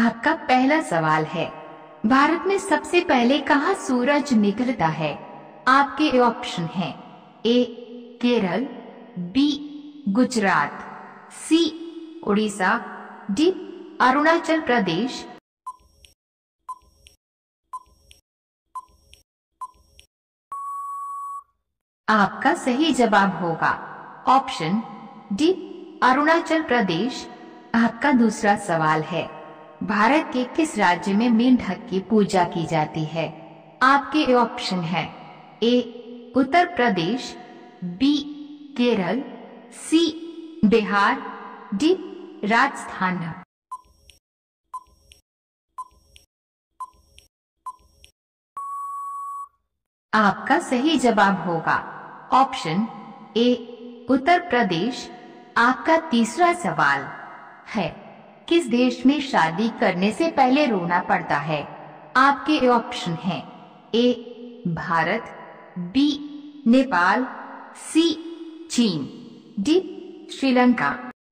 आपका पहला सवाल है, भारत में सबसे पहले कहाँ सूरज निकलता है? आपके ऑप्शन हैं A Kerala, B Gujarat, C Orissa, D Arunachal Pradesh. आपका सही जवाब होगा ऑप्शन डी अरुणाचल प्रदेश। आपका दूसरा सवाल है, भारत के किस राज्य में मेंढक की पूजा की जाती है? आपके ऑप्शन हैं A Uttar Pradesh, B Kerala, C Bihar, D Rajasthan. आपका सही जवाब होगा ऑप्शन ए उत्तर प्रदेश। आपका तीसरा सवाल है, किस देश में शादी करने से पहले रोना पड़ता है? आपके ऑप्शन हैं A Bharat, B Nepal, C चीन, डी श्रीलंका।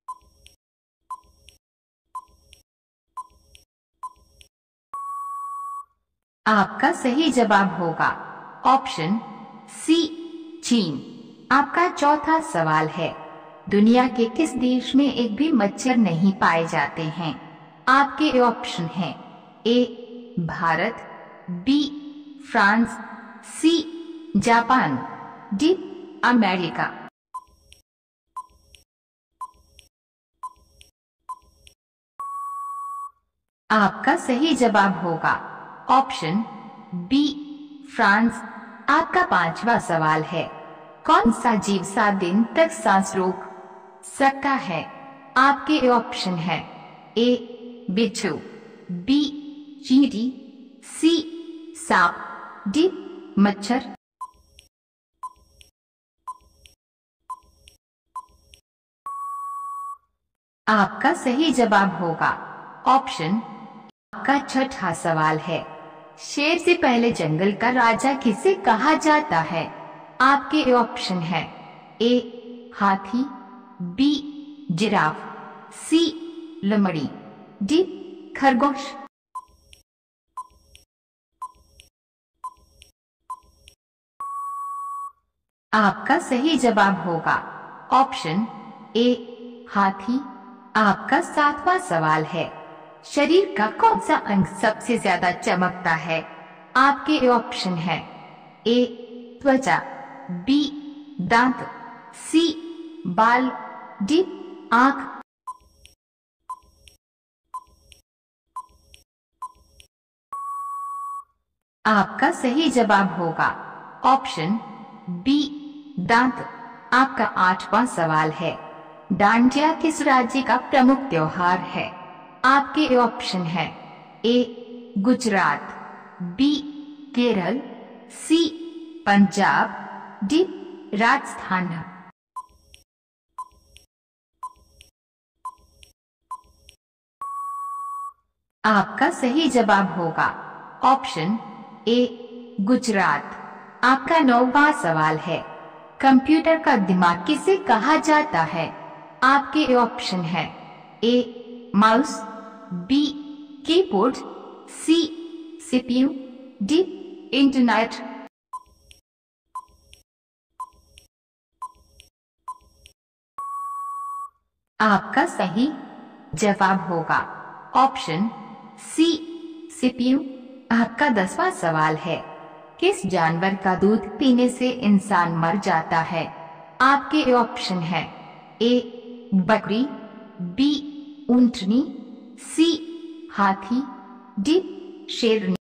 आपका सही जवाब होगा ऑप्शन सी चीन। आपका चौथा सवाल है, दुनिया के किस देश में एक भी मच्छर नहीं पाए जाते हैं? आपके ऑप्शन हैं A Bharat, B France, C Japan, D America. आपका सही जवाब होगा ऑप्शन बी फ्रांस। आपका पांचवा सवाल है, कौन सा जीव 7 दिन तक सांस रोक सकता है? आपके ऑप्शन हैं ए बिच्छू, बी चींटी, सी सांप, डी मच्छर। आपका सही जवाब होगा ऑप्शन। आपका छठा सवाल है, शेर से पहले जंगल का राजा किसे कहा जाता है? आपके ऑप्शन हैं ए हाथी, बी जिराफ, सी लोमड़ी, डी खरगोश। आपका सही जवाब होगा ऑप्शन ए हाथी। आपका सातवां सवाल है, शरीर का कौन सा अंग सबसे ज्यादा चमकता है? आपके ऑप्शन हैं ए त्वचा, बी दांत, सी बाल, डी आंख। आपका सही जवाब होगा ऑप्शन बी दांत। आपका आठवां सवाल है, डांडिया किस राज्य का प्रमुख त्योहार है? आपके ऑप्शन हैं A Gujarat, B Kerala, C Punjab, D Rajasthan. आपका सही जवाब होगा ऑप्शन ए गुजरात। आपका नौवां सवाल है, कंप्यूटर का दिमाग किसे कहा जाता है? आपके ऑप्शन हैं A mouse, B keyboard, C CPU, D internet. आपका सही जवाब होगा ऑप्शन सी सीपीयू। आपका 10वां सवाल है, किस जानवर का दूध पीने से इंसान मर जाता है? आपके ऑप्शन हैं ए बकरी, बी ऊंटनी, सी हाथी, डी शेरनी।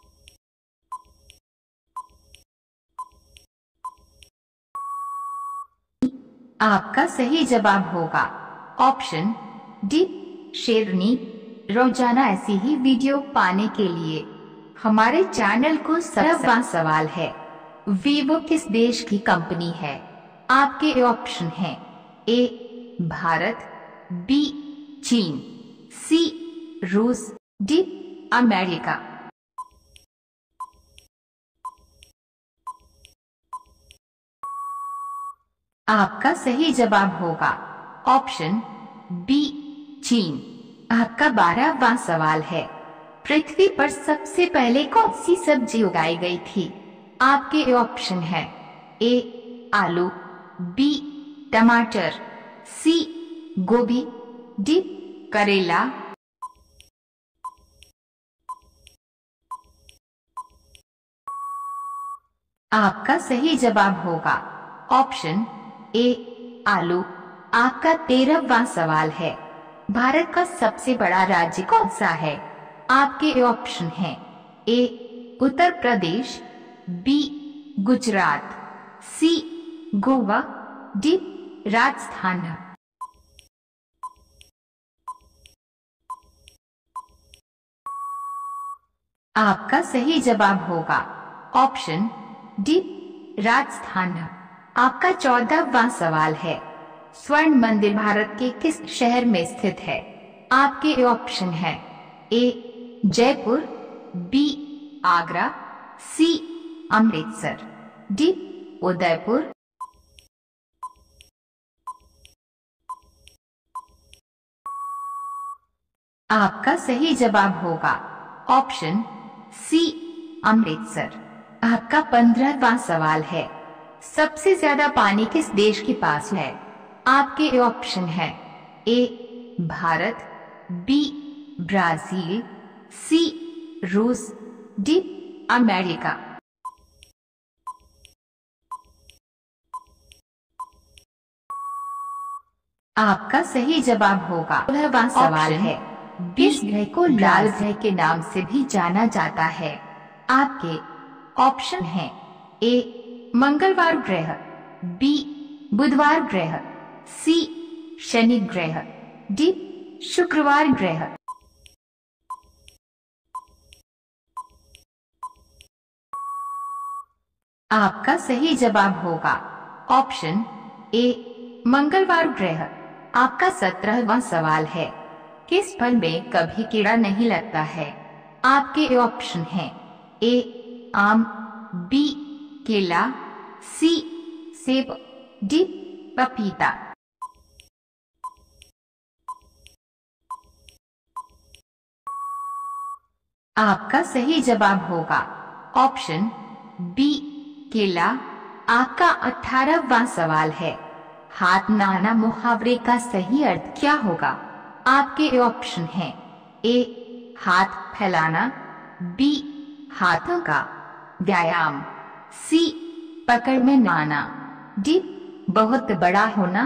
आपका सही जवाब होगा ऑप्शन डी शेरनी। रोजाना ऐसी ही वीडियो पाने के लिए हमारे चैनल को सब्सक्राइब। सवाल है, वीवो किस देश की कंपनी है? आपके ऑप्शन हैं ए भारत, बी चीन, सी रूस, डी अमेरिका। आपका सही जवाब होगा ऑप्शन बी चीन। आपका 12वां सवाल है, पृथ्वी पर सबसे पहले कौन सी सब्जी उगाई गई थी? आपके ऑप्शन है ए आलू, बी टमाटर, सी गोभी, डी करेला। आपका सही जवाब होगा ऑप्शन ए आलू। आपका 13वां सवाल है, भारत का सबसे बड़ा राज्य कौन सा है? आपके ऑप्शन हैं A Uttar Pradesh, B Gujarat, C Goa, D Rajasthan. आपका सही जवाब होगा ऑप्शन डी राजस्थान। आपका 14वां सवाल है, स्वर्ण मंदिर भारत के किस शहर में स्थित है? आपके ऑप्शन है A Jaipur, B Agra, C Amritsar, D Udaipur. आपका सही जवाब होगा ऑप्शन सी अमृतसर। आपका 15वां सवाल है, सबसे ज्यादा पानी किस देश के पास है? आपके ऑप्शन है A Bharat, B Brazil, C रूस, डी अमेरिका। आपका सही जवाब होगा 16वां सवाल है, इस ग्रह को लाल ग्रह के नाम से भी जाना जाता है। आपके ऑप्शन हैं ए मंगलवार ग्रह, बी बुधवार ग्रह, सी शनि ग्रह, डी शुक्रवार ग्रह। आपका सही जवाब होगा ऑप्शन ए मंगलवार ग्रह। आपका 17वां सवाल है, किस फल में कभी कीड़ा नहीं लगता है? आपके ऑप्शन हैं ए आम, बी केला, सी सेब, डी पपीता। आपका सही जवाब होगा ऑप्शन बी केला। आपका 18वां सवाल है, हाथ नाना मुहावरे का सही अर्थ क्या होगा? आपके ऑप्शन हैं ए हाथ फैलाना, बी हाथों का व्यायाम, सी पकड़ में न आना, डी बहुत बड़ा होना।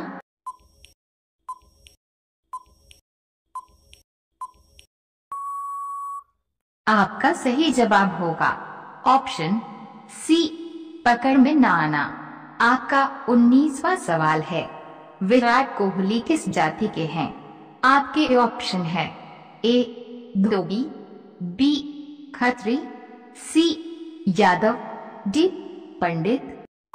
आपका सही जवाब होगा ऑप्शन सी पकड़ में न आना। आपका 19वां सवाल है, विराट कोहली किस जाति के हैं? आपके ऑप्शन है A dhobi, B Khatri, C Yadav, D pandit.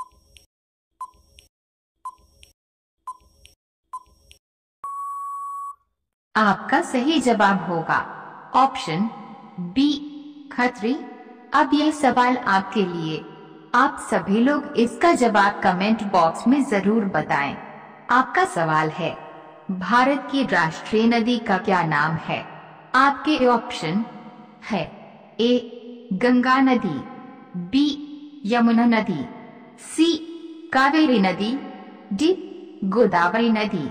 आपका सही जवाब होगा ऑप्शन बी खत्री। अब यह सवाल आपके लिए, आप सभी लोग इसका जवाब कमेंट बॉक्स में जरूर बताएं। आपका सवाल है, भारत की राष्ट्रीय नदी का क्या नाम है? आपके ऑप्शन है ए गंगा नदी, बी यमुना नदी, सी कावेरी नदी, डी गोदावरी नदी।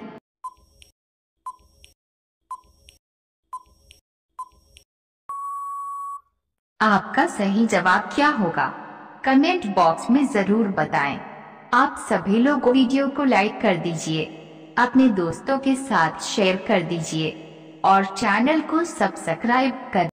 आपका सही जवाब क्या होगा? कमेंट बॉक्स में जरूर बताएं। आप सभी लोग वीडियो को लाइक कर दीजिए, अपने दोस्तों के साथ शेयर कर दीजिए और चैनल को सब्सक्राइब कर